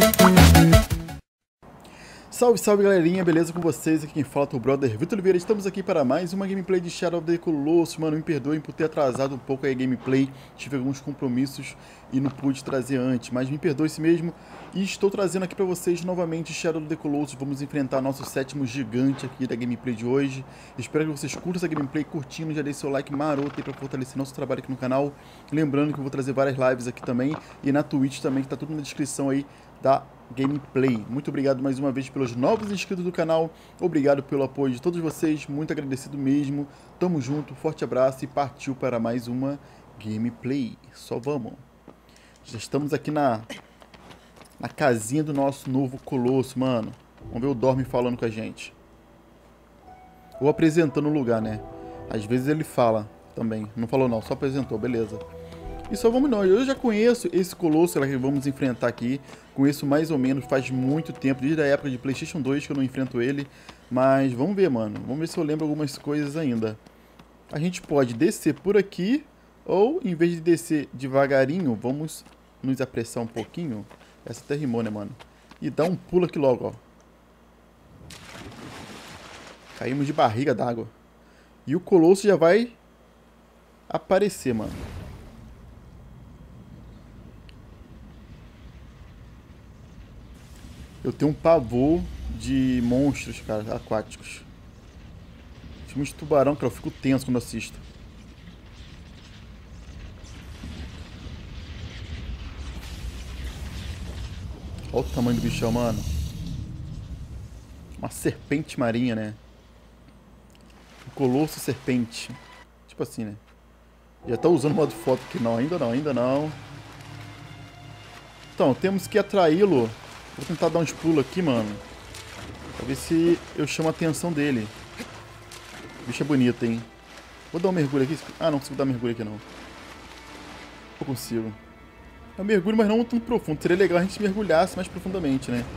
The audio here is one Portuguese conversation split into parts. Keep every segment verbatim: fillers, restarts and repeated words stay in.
Salve, salve galerinha, beleza com vocês? Aqui quem fala é o brother Vitor Oliveira. Estamos aqui para mais uma gameplay de Shadow of the Colossus. Mano, me perdoem por ter atrasado um pouco aí a gameplay. Tive alguns compromissos e não pude trazer antes, mas me perdoe se mesmo. E estou trazendo aqui para vocês novamente Shadow of the Colossus. Vamos enfrentar nosso sétimo gigante aqui da gameplay de hoje. Espero que vocês curtam essa gameplay, curtindo, já deixe seu like maroto aí para fortalecer nosso trabalho aqui no canal. Lembrando que eu vou trazer várias lives aqui também e na Twitch também, que tá tudo na descrição aí da gameplay. Muito obrigado mais uma vez pelos novos inscritos do canal, obrigado pelo apoio de todos vocês, muito agradecido mesmo. Tamo junto, forte abraço e partiu para mais uma gameplay. Só vamos. Já estamos aqui na na casinha do nosso novo Colosso, mano. Vamos ver o Dorme falando com a gente. Ou apresentando o lugar, né? Às vezes ele fala também. Não falou não, só apresentou, beleza. E só vamos nós. Eu já conheço esse Colosso que vamos enfrentar aqui. Conheço mais ou menos faz muito tempo, desde a época de PlayStation dois que eu não enfrento ele. Mas vamos ver, mano. Vamos ver se eu lembro algumas coisas ainda. A gente pode descer por aqui, ou em vez de descer devagarinho, vamos nos apressar um pouquinho. Essa até rimou, né, mano? E dar um pulo aqui logo, ó. Caímos de barriga d'água. E o Colosso já vai aparecer, mano. Eu tenho um pavor de monstros, cara, aquáticos. Filmes de tubarão, cara, eu fico tenso quando assisto. Olha o tamanho do bichão, mano. Uma serpente marinha, né? Um colosso serpente. Tipo assim, né? Já tá usando o modo foto aqui. Não, ainda não, ainda não. Então, temos que atraí-lo. Vou tentar dar uns pulos aqui, mano. Pra ver se eu chamo a atenção dele. O bicho é bonito, hein? Vou dar um mergulho aqui. Ah, não consigo dar mergulho aqui, não. Eu consigo. Eu mergulho, mas não tão profundo. Seria legal a gente mergulhasse mais profundamente, né?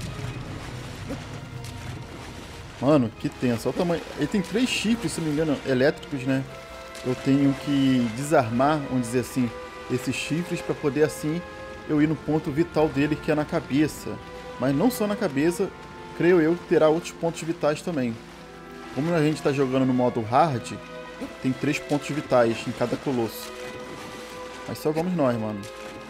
Mano, que tenso. Olha o tamanho. Ele tem três chifres, se não me engano, elétricos, né? Eu tenho que desarmar, vamos dizer assim, esses chifres pra poder, assim, eu ir no ponto vital dele, que é na cabeça. Mas não só na cabeça, creio eu que terá outros pontos vitais também. Como a gente está jogando no modo hard, tem três pontos vitais em cada colosso. Mas só vamos nós, mano.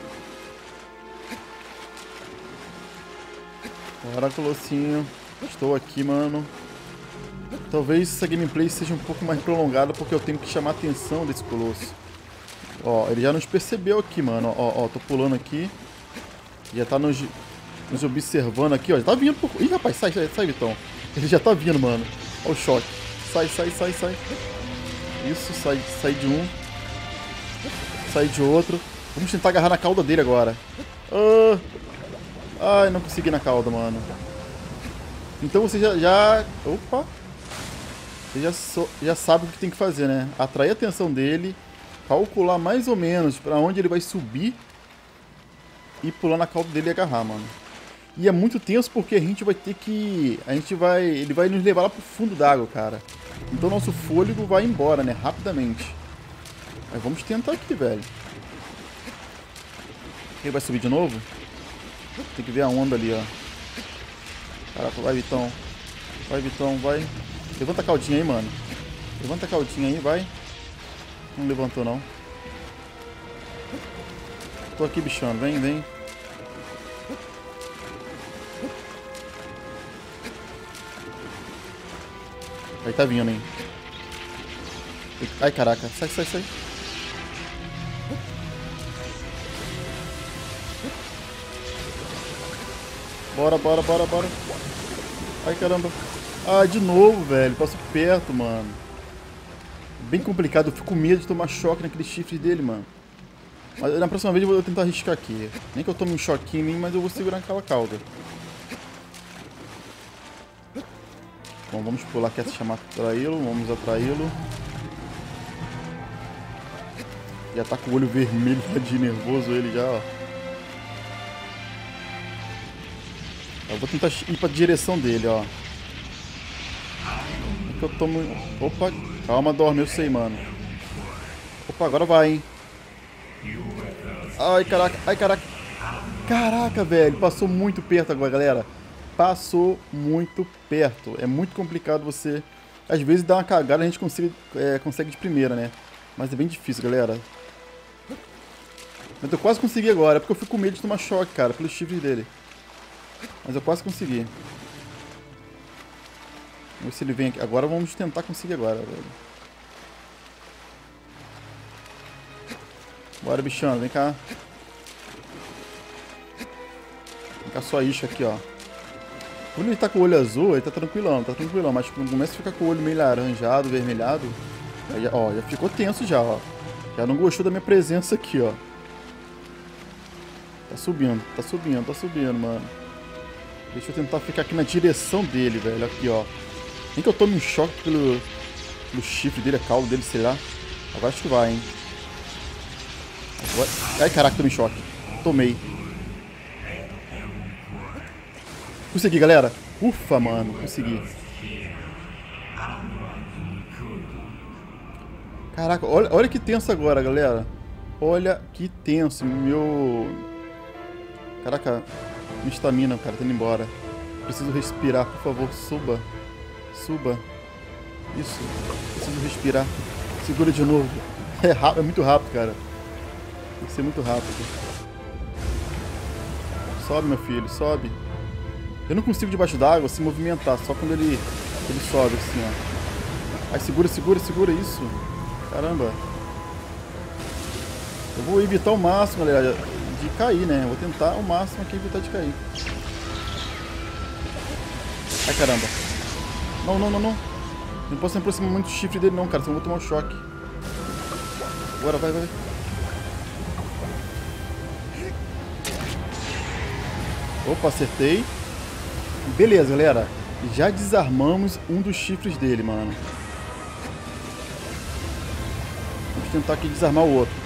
Bora, colossinho. Estou aqui, mano. Talvez essa gameplay seja um pouco mais prolongada, porque eu tenho que chamar a atenção desse colosso. Ó, ele já nos percebeu aqui, mano. Ó, ó, tô pulando aqui. Já tá nos, nos observando aqui, ó. Já tá vindo por... Ih, rapaz, sai, sai, sai, Vitão. Ele já tá vindo, mano. Ó o choque. Sai, sai, sai, sai. Isso, sai, sai de um. Sai de outro. Vamos tentar agarrar na cauda dele agora. Ah. Ai, não consegui na cauda, mano. Então você já... já... Opa. Você já, so... já sabe o que tem que fazer, né? Atrair a atenção dele. Calcular mais ou menos pra onde ele vai subir e pular na cauda dele e agarrar, mano. E é muito tenso porque a gente vai ter que... A gente vai... Ele vai nos levar lá pro fundo d'água, cara. Então nosso fôlego vai embora, né? Rapidamente. Mas vamos tentar aqui, velho. Ele vai subir de novo? Tem que ver a onda ali, ó. Caraca, vai, Vitão. Vai, Vitão, vai. Levanta a caudinha aí, mano. Levanta a caudinha aí, vai. Não levantou, não. Tô aqui bichando, vem, vem. Aí tá vindo, hein. Ai, caraca. Sai, sai, sai. Bora, bora, bora, bora. Ai, caramba. Ah, de novo, velho. Passou perto, mano. Bem complicado, eu fico com medo de tomar choque naquele chifre dele, mano. Mas na próxima vez eu vou tentar arriscar aqui. Nem que eu tome um choquinho em mim, mas eu vou segurar aquela cauda. Bom, vamos pular aqui, chamar atraí-lo, vamos atraí-lo. Já tá com o olho vermelho, tá de nervoso ele já, ó. Eu vou tentar ir pra direção dele, ó. É que eu tomo... Opa, calma, dorme, eu sei, mano. Opa, agora vai, hein. Ai, caraca, ai, caraca. Caraca, velho. Passou muito perto agora, galera. Passou muito perto. É muito complicado você... Às vezes dá uma cagada, a gente consegue, é, consegue de primeira, né? Mas é bem difícil, galera. Mas eu quase consegui agora. É porque eu fico com medo de tomar choque, cara. Pelos chifres dele. Mas eu quase consegui. Vamos ver se ele vem aqui. Agora vamos tentar conseguir agora, velho. Bora, bichão. Vem cá. Vem cá, só isca aqui, ó. Quando ele tá com o olho azul, ele tá tranquilão, tá tranquilão. Mas quando começa a ficar com o olho meio laranjado, vermelhado... Aí, ó, já ficou tenso já, ó. Já não gostou da minha presença aqui, ó. Tá subindo, tá subindo, tá subindo, mano. Deixa eu tentar ficar aqui na direção dele, velho. Aqui, ó. Nem que eu tome um choque pelo, pelo chifre dele, a cauda dele, sei lá. Agora acho que vai, hein. Agora... Ai, caraca, tomei choque. Tomei. Consegui, galera. Ufa, mano. Consegui. Caraca, olha, olha que tenso agora, galera. Olha que tenso. Meu... Caraca. Minha estamina, cara, tá indo embora. Preciso respirar, por favor. Suba. Suba. Isso. Preciso respirar. Segura de novo. É, rápido, é muito rápido, cara. Tem que ser muito rápido. Sobe, meu filho. Sobe. Eu não consigo debaixo d'água se movimentar, só quando ele, ele sobe assim, ó. Ai, segura, segura, segura isso. Caramba. Eu vou evitar o máximo, galera, de cair, né? Eu vou tentar o máximo aqui evitar de cair. Ai, caramba. Não, não, não, não. Não posso me aproximar muito do chifre dele não, cara, senão eu vou tomar um choque. Agora, vai, vai. Opa, acertei. Beleza, galera. Já desarmamos um dos chifres dele, mano. Vamos tentar aqui desarmar o outro.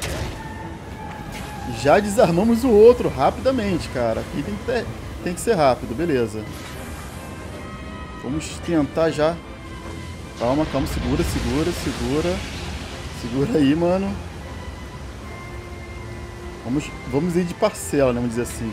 Já desarmamos o outro rapidamente, cara. Aqui tem que, ter, tem que ser rápido, beleza. Vamos tentar já. Calma, calma, segura, segura, segura. Segura aí, mano. Vamos, vamos ir de parcela, né? Vamos dizer assim.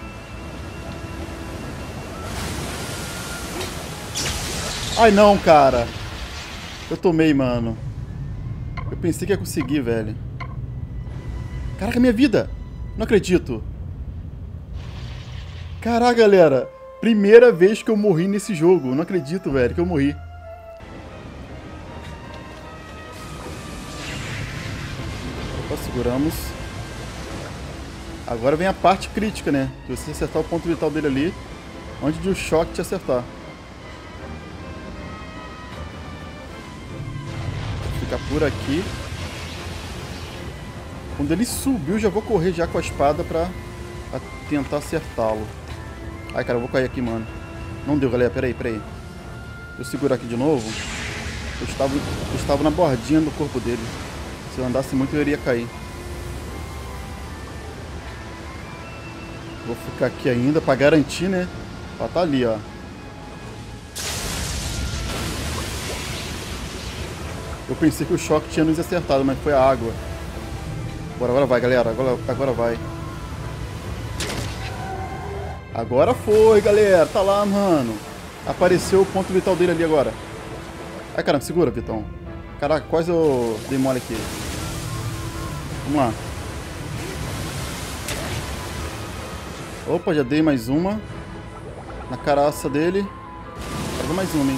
Ai, não, cara. Eu tomei, mano. Eu pensei que ia conseguir, velho. Caraca, minha vida. Não acredito. Caraca, galera. Primeira vez que eu morri nesse jogo. Não acredito, velho, que eu morri. Opa, seguramos. Agora vem a parte crítica, né? Que você acertar o ponto vital dele ali, onde de o choque te acertar. Ficar por aqui. Quando ele subiu, já vou correr já com a espada pra, pra tentar acertá-lo. Ai, cara, eu vou cair aqui, mano. Não deu, galera. Pera aí, pera aí. Eu segurar aqui de novo. Eu estava, eu estava na bordinha do corpo dele. Se eu andasse muito, eu iria cair. Vou ficar aqui ainda pra garantir, né? Pra tá ali, ó. Eu pensei que o choque tinha nos acertado, mas foi a água. Bora, agora vai, galera. Agora, agora vai. Agora foi, galera. Tá lá, mano. Apareceu o ponto vital dele ali agora. Ai, caramba. Segura, Vitão. Caraca, quase eu dei mole aqui. Vamos lá. Opa, já dei mais uma. Na caraça dele. Agora mais uma, hein.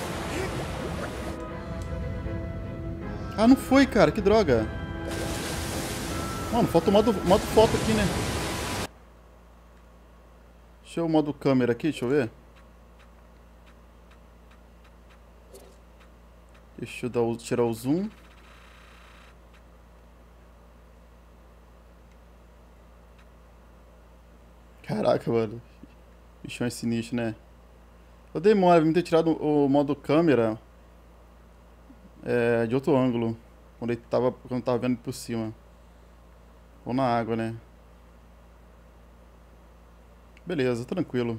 Ah, não foi, cara. Que droga. Mano, falta o modo, modo foto aqui, né? Deixa eu o modo câmera aqui, deixa eu ver. Deixa eu dar o, tirar o zoom. Caraca, mano. Bichão é sinistro, né? Eu dei mole, me ter tirado o modo câmera é, de outro ângulo. Quando ele tava, quando eu tava vendo por cima. Ou na água, né? Beleza, tranquilo.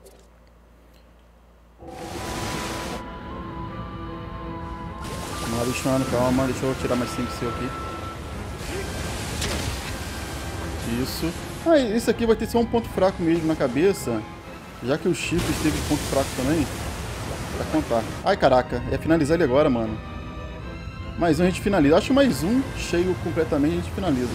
Vamos lá, bichano, calma. Deixa eu tirar mais cinco seu aqui. Isso. Ah, esse aqui vai ter só um ponto fraco mesmo na cabeça. Já que o Chifre teve ponto fraco também. Pra contar. Ai, caraca. É finalizar ele agora, mano. Mais um a gente finaliza. Acho mais um cheio completamente a gente finaliza.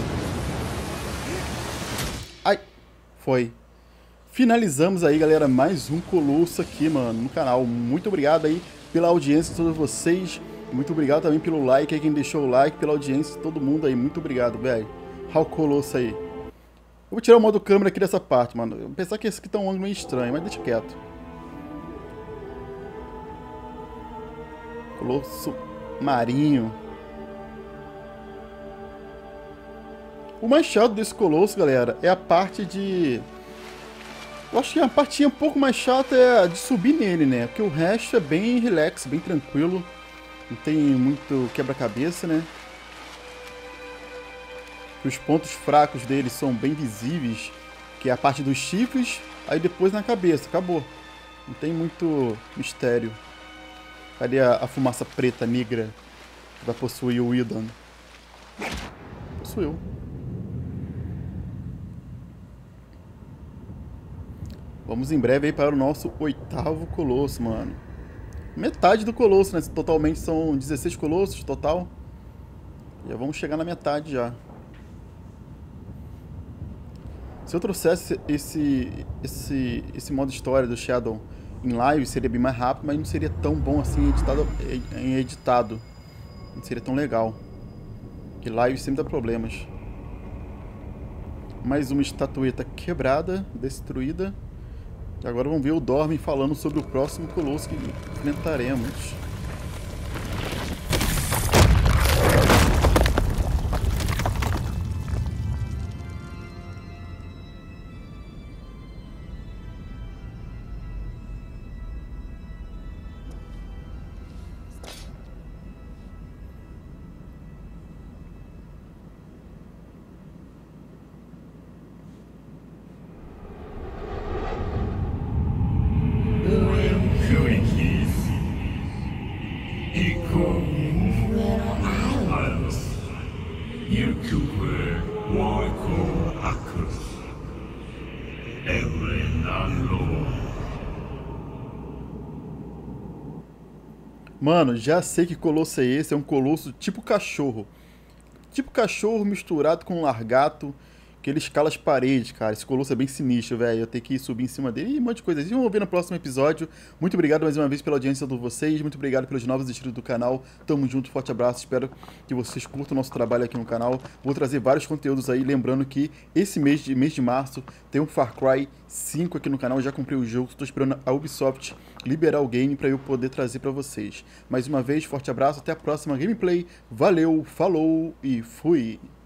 Ai. Foi. Finalizamos aí, galera. Mais um Colosso aqui, mano, no canal. Muito obrigado aí pela audiência de todos vocês. Muito obrigado também pelo like aí, quem deixou o like, pela audiência de todo mundo aí. Muito obrigado, velho. Olha o Colosso aí. Eu vou tirar o modo câmera aqui dessa parte, mano. Eu pensar que esse aqui tá um ângulo meio estranho, mas deixa quieto. Colosso marinho. O mais chato desse Colosso, galera, é a parte de... Eu acho que a partinha um pouco mais chata é a de subir nele, né? Porque o resto é bem relax, bem tranquilo. Não tem muito quebra-cabeça, né? Os pontos fracos dele são bem visíveis, que é a parte dos chifres, aí depois na cabeça, acabou. Não tem muito mistério. Cadê a, a fumaça preta, negra, que vai possuir o Illidan? Possuiu. Vamos em breve aí para o nosso oitavo Colosso, mano. Metade do Colosso, né? Totalmente são dezesseis Colossos total. Já vamos chegar na metade já. Se eu trouxesse esse, esse, esse modo história do Shadow em live, seria bem mais rápido, mas não seria tão bom assim editado, em editado. Não seria tão legal. Porque live sempre dá problemas. Mais uma estatueta quebrada, destruída. E agora vamos ver o Dorme falando sobre o próximo Colosso que enfrentaremos. Mano, já sei que Colosso é esse, é um Colosso tipo cachorro. Tipo cachorro misturado com um largato, que ele escala as paredes, cara. Esse Colosso é bem sinistro, velho. Eu tenho que subir em cima dele e um monte de coisa. E vamos ver no próximo episódio. Muito obrigado mais uma vez pela audiência de vocês. Muito obrigado pelos novos inscritos do canal. Tamo junto, forte abraço. Espero que vocês curtam o nosso trabalho aqui no canal. Vou trazer vários conteúdos aí. Lembrando que esse mês de, mês de março tem um Far Cry cinco aqui no canal. Eu já comprei o jogo. Estou esperando a Ubisoft liberar o game para eu poder trazer para vocês. Mais uma vez, forte abraço. Até a próxima gameplay. Valeu, falou e fui!